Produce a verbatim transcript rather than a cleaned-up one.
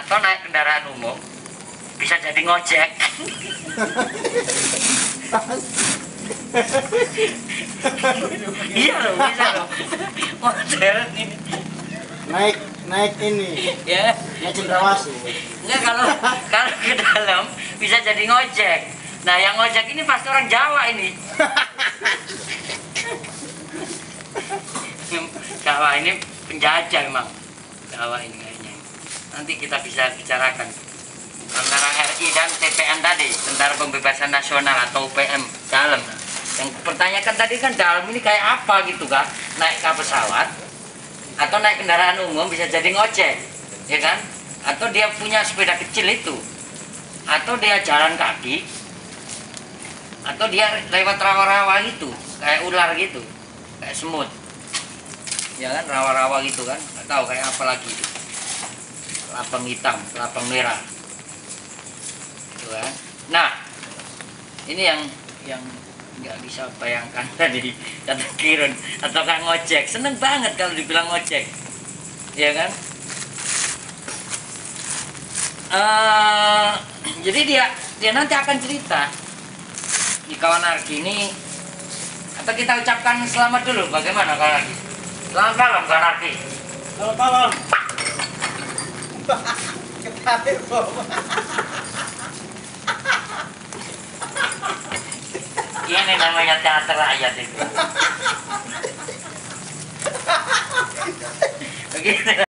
atau naik kendaraan umum bisa jadi ngojek. Iya loh, bisa loh. Modern ini. Naik naik ini. Ya. Naik cendrawasih. Enggak, kalau kalau ke dalam bisa jadi ngojek. Nah, yang ngojek ini pasti orang Jawa ini. Jawa ini penjajah emang. Jawa ini kayaknya. Nanti kita bisa bicarakan antara R I dan T P N tadi, Tentara Pembebasan Nasional atau U P M dalam. Yang pertanyakan tadi kan dalam ini kayak apa gitu kan? Naik ke pesawat atau naik kendaraan umum bisa jadi ngojek, ya kan? Atau dia punya sepeda kecil itu, atau dia jalan kaki, atau dia lewat rawa-rawa gitu, kayak ular gitu, kayak semut, ya kan, rawa-rawa gitu kan? Nggak tahu kayak apa lagi, lapang hitam, lapang merah, gitu kan? Nah, ini yang yang nggak bisa bayangkan tadi kata Kirun atau Kang ngojek, seneng banget kalau dibilang ngojek, ya kan? Uh, jadi dia dia nanti akan cerita di kawan Arki ini, atau kita ucapkan selamat dulu, bagaimana kawan Arki? Selamat malam kawan Arki. Selamat malam. Ketawa kok. Ini namanya teater rakyat itu. Begitu.